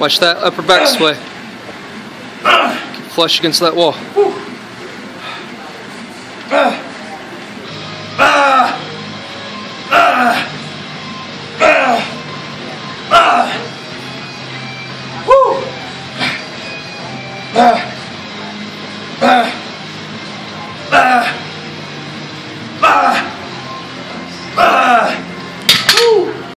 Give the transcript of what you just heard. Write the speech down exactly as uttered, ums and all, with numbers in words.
Watch that upper back sway. Keep flush against that wall.